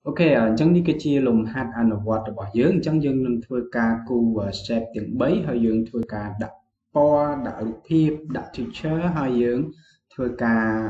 Ok, chẳng đi cái chia lùm hạt ăn ở vọt bỏ dưỡng chẳng dừng nâng thưa ca cu và xếp tiếng bấy hơi dưỡng thưa ca đặt po đặt lục thiệp đặt teacher hơi dưỡng thưa ca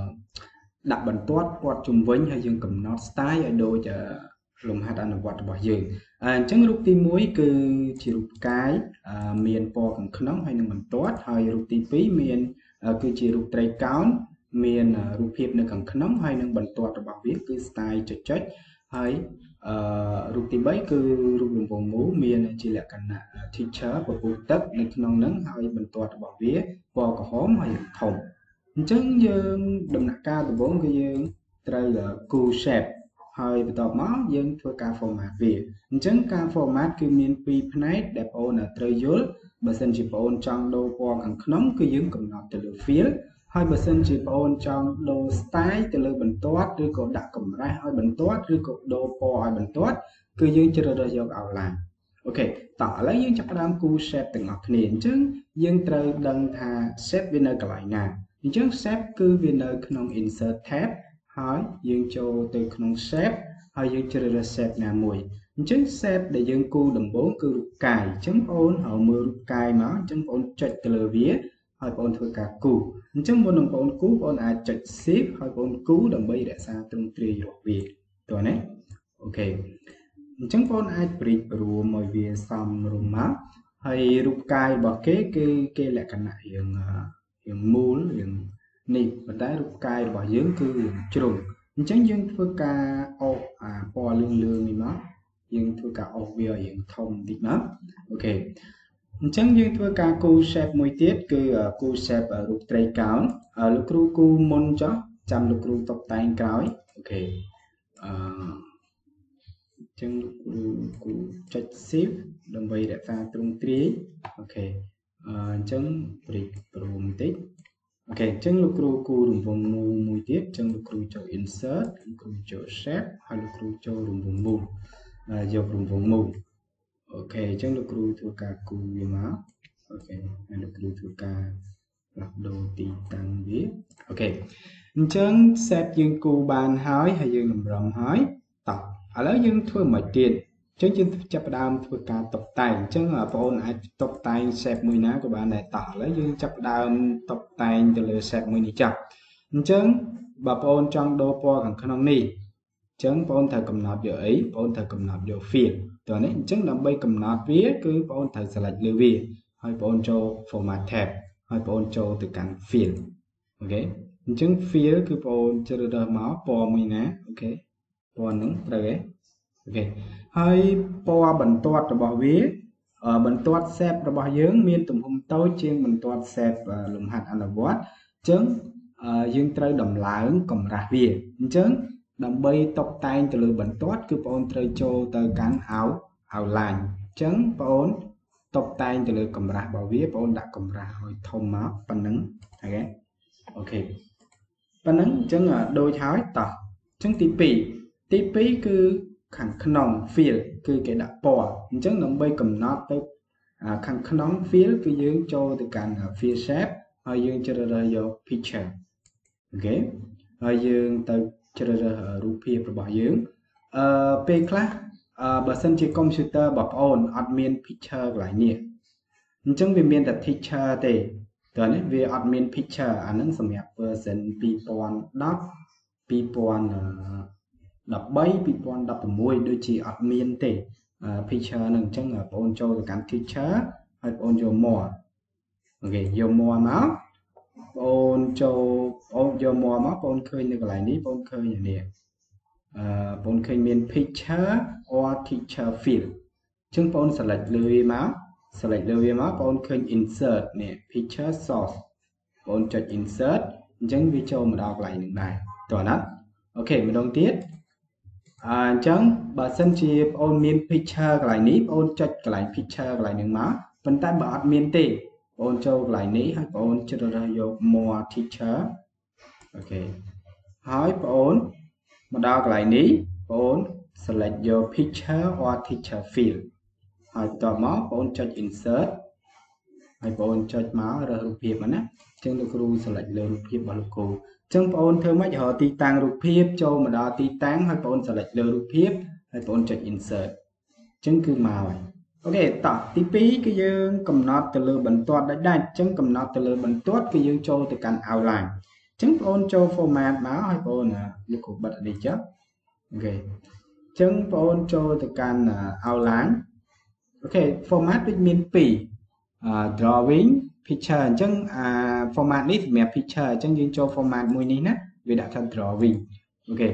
đặt bẩn tuốt quạt chung vĩnh hơi dưỡng cầm nốt style ở đôi chờ lùm hạt ăn ở vọt bỏ dưỡng chẳng lúc tim muối cứ chỉ lục cái miền po cầm khăn hay nâng bẩn tuốt hơi lục tim phí miền cứ chỉ lục tray cáo miền lục thiệp nâng cầm khăn hay nâng bẩn tuốt bỏ viết cứ style chật chật ហើយរូបទី3គឺរូបរង្វង់មូលមានជាលក្ខណៈ teacher ពពុះទឹកនៅក្នុងហ្នឹងហើយបន្ទាត់របស់វាពណ៌ក្រហមហើយធំអញ្ចឹងយើងដំណាក់កាលដំបូងគឺយើងត្រូវគូ shape ហើយបន្ទាប់មកយើងធ្វើការ format វាអញ្ចឹងការ format គឺមានពីរផ្នែកដែលបងប្អូនត្រូវយល់បើសិនជាបងប្អូនចង់ដូរពណ៌ខាងក្នុងគឺយើងកំណត់ទៅលើ field ហើយបើសិនជាបងប្អូនចង់ដូរ style ទៅលើបន្ទាត់ឬក៏ដាក់កម្រាស់ឲ្យបន្ទាត់ឬក៏ដូរពណ៌ឲ្យបន្ទាត់គឺយើងជ្រើសរើសយក outline អូខេតោះឥឡូវយើងចាប់ផ្ដើមគូ shape ទាំងអស់គ្នាអញ្ចឹងយើងត្រូវដឹងថា shape វានៅកន្លែងណាអញ្ចឹង shape គឺវានៅក្នុង insert tab ហើយយើងចូលទៅក្នុង shape ហើយយើងជ្រើសរើស shape ណាមួយអញ្ចឹង shape ដែលយើងគូដំបូងគឺរូបកាយអញ្ចឹងបងប្អូនហៅមើលរូបកាយមកអញ្ចឹងបងប្អូនចុចទៅលើវាហើយបងប្អូនធ្វើការគូអញ្ចឹងមុននឹងបងប្អូនគូបងប្អូនអាចចុច shift ហើយបងប្អូនគូដើម្បីរក្សាទ្រង់ទ្រាយរបស់វាតើណាអូខេអញ្ចឹងបងប្អូនអាចប្រីករួមឲ្យវាសមរម្យមកហើយរូបកាយរបស់គឺគេលក្ខណៈរៀងមូលរៀងនេះប៉ុន្តែរូបកាយរបស់យើងគឺរៀងជ្រុងអញ្ចឹងយើងធ្វើការអុសពណ៌លឿងនេះមកយើងធ្វើការអុសវាឲ្យរៀងធំបន្តិចមកអូខេអញ្ចឹងយើងធ្វើការគូ shape មួយទៀតគឺគូ shape រូបត្រីកោណលោកគ្រូគូមុនចុះចាំលោកគ្រូតុបតែងក្រោយអូខេអញ្ចឹងលោកគ្រូគូចុច shift ដើម្បីរក្សាទ្រង់ទ្រាយអូខេអញ្ចឹងព្រីកព្រមបន្តិចអូខេអញ្ចឹងលោកគ្រូគូរង្វង់មូលមួយទៀតអញ្ចឹងលោកគ្រូចូល insert លោកគ្រូចូល shape ហើយលោកគ្រូចូលរង្វង់មូលយករង្វង់មូលអូខេអញ្ចឹងលោកគ្រូធ្វើការគូវាមកអូខេហើយលោកគ្រូធ្វើការផ្លាស់ប្ដូរទីតាំងវាអូខេអញ្ចឹង set យើងគូបានហើយយើងតម្រង់ហើយតោះឥឡូវយើងធ្វើមិនទៀតអញ្ចឹងយើងចាប់ផ្ដើមធ្វើការតុបតែងអញ្ចឹងបងប្អូនអាចតុបតែង shape មួយណាក៏បានដែរតោះឥឡូវយើងចាប់ផ្ដើមតុបតែងទៅលើ shape មួយនេះចាស់អញ្ចឹងបងប្អូនចង់ដូរពណ៌ខាងក្នុងនេះអញ្ចឹងបងប្អូនត្រូវកំណត់យកអីបងប្អូនត្រូវកំណត់យក field តើនេះអញ្ចឹងដើម្បីកំណត់វាគឺបងប្អូនត្រូវ select លើវាហើយបងប្អូនចូល format tab ហើយបងប្អូនចូលទៅកាន់ field អូខេអញ្ចឹង field គឺបងប្អូនជ្រើសរើសមកពណ៌មួយណាអូខេពណ៌ហ្នឹងត្រូវទេអូខេហើយពណ៌បន្ទាត់របស់វាបន្ទាត់ shape របស់យើងមានទំហំតូចជាងបន្ទាត់ shape លំហាត់អនុវត្តអញ្ចឹងយើងត្រូវដំឡើងកម្រាស់វាអញ្ចឹងដើម្បីតុបតែងទៅលើបន្ទាត់គឺបងប្អូនត្រូវចូលទៅកាន់ outline អញ្ចឹងបងប្អូនតុបតែងទៅលើកម្រាស់របស់វាបងប្អូនដាក់កម្រាស់ឲ្យធំមកប៉ុណ្ណឹងអូខេប៉ុណ្ណឹងអញ្ចឹងដូចហើយតោះអញ្ចឹងទី2គឺខាងក្នុង field គឺគេដាក់ពណ៌អញ្ចឹងដើម្បីកំណត់ទៅខាងក្នុង field គឺយើងចូលទៅកាន់ field shape ហើយយើងជ្រើសរើសយក picture អូខេហើយយើងទៅជ្រើសរើសរូបភាពរបស់យើងពេលខ្លះបើសិនជា computer បងប្អូនអត់មាន picture កន្លែងនេះអញ្ចឹងវាមានតែ teacher ទេតើនេះវាអត់មាន picture អាហ្នឹងសម្រាប់ version 2010 2016ដូចជាអត់មានទេ picture ហ្នឹងអញ្ចឹងបងប្អូនចូលទៅកាន់ teacher ហើយបងប្អូនយក more អូខេយក more មកបងអូនចូលបងយក more មកបងឃើញនៅកន្លែងនេះបងឃើញនេះបងឃើញមាន picture or teacher field អញ្ចឹងបង select លើវាមក បងឃើញ insert នេះ picture source បងចុច insert អញ្ចឹងវាចូលមកដល់កន្លែងនេះដែរតើណាអូខេម្ដងទៀតអញ្ចឹងបើសិនជាបងមាន picture កន្លែងនេះបងចុចកន្លែង picture កន្លែងនេះមកប៉ុន្តែបើអត់មានទេបងចូលកន្លែងនេះហើយបងជ្រើសរើសយក more teacher អូខេហើយបងមកដល់កន្លែងនេះបង select យក picture or teacher field ហើយបន្ទាប់មកបងចុច insert ហើយបងចុចមករើសរូបភាពណាអញ្ចឹងលោកគ្រូ select លើរូបភាពរបស់លោកគ្រូ chân ôn thơ mấy họ tí tăng rụp hiếp cho mà đó tí tăng hay ôn select lơ rụp hiếp hay ôn check insert chân cứ màu ok tỏ tí phí cái dương cầm nót từ lơ bẩn toát đã đạch chân cầm nót từ lơ bẩn toát cái dương cho từ căn outline chân ôn cho format báo hay ôn là lúc của bật đi chứ ok chân ôn cho từ căn outline ok format với miền pì drawing picture chân format này thì mẹ picture chân dương cho format mùi ní nè vì đã thành drawing ok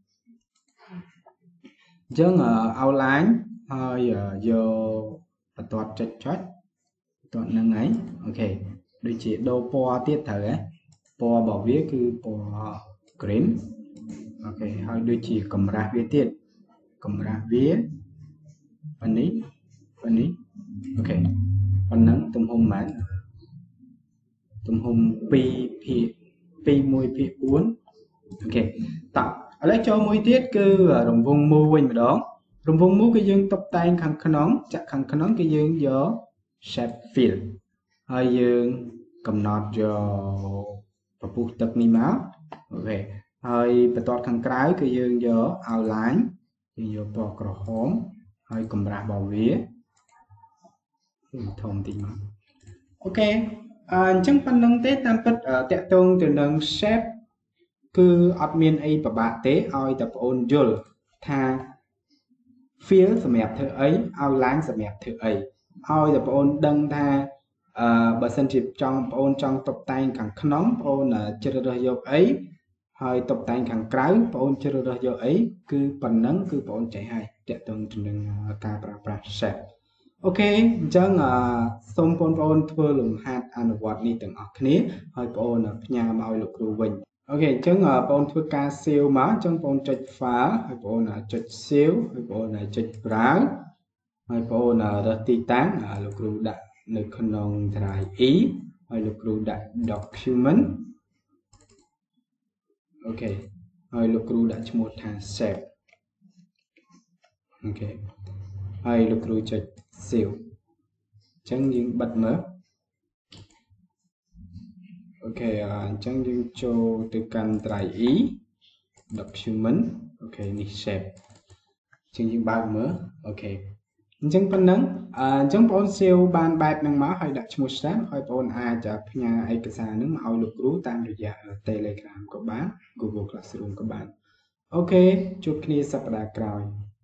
chân outline hơi vô toát chết chết toát nâng ấy ok đôi chỉ đồ po tiết thở ấy po bảo viết cứ po green ok hơi đôi chỉ cầm ra viết tiết cầm ra viết phần ní ok phần nắng tùm hôm mát tùm hôm pi mùi pi uốn ok tạo ở đây cho mùi tiết cứ đồng vùng mù quanh mà đó đồng vùng mù cái dương tập tay khăn khăn nón chặt khăn khăn nón cái dương gió shape fill hai dương cầm nọt cho và buộc tập mi máu ok hai bật toát khăn trái cái dương gió outline thì vô bỏ cỏ hóm hai cầm ra bảo vía thông tin mà ok chẳng phần nâng tế tam bật tẹt tông từ nâng shape cứ admin ấy và bạn tế oi tập ôn dul tha phía sầm mẹp thử ấy outline sầm mẹp thử ấy oi tập ôn đăng tha bà sân chịp trong ôn trong tập tay càng nóng ôn là chơi được vô ấy hơi tập tay càng trái ôn chơi được vô ấy cứ phần nắng cứ ôn chạy hay tẹt tông từ nâng ca pra shape ok chẳng xong ôn thưa lùng hạt ăn vật đi từng ọc ní hơi ôn nhà bao lục rù bình ok chẳng ôn thưa ca siêu má chẳng ôn trạch phá hơi ôn trạch siêu hơi ôn trạch ráng hơi ôn rất tí tán lục rù đặt nơi khăn nông thái ý hơi lục rù đặt document ok hơi lục rù đặt một thang sẹp ok hơi lục rù trạch siêu chẳng những bật mở ok chẳng những cho từ căn trái ý document ok ní shape chẳng những bao mở ok chẳng phần nắng chẳng bọn siêu ban bạc năng máu hay đặt một sáng hay bọn ai chả nhà ai cái xa nếu mà ao lục rú tam được dạ Telegram của bạn Google Classroom của bạn ok chúc kia sắp đã cài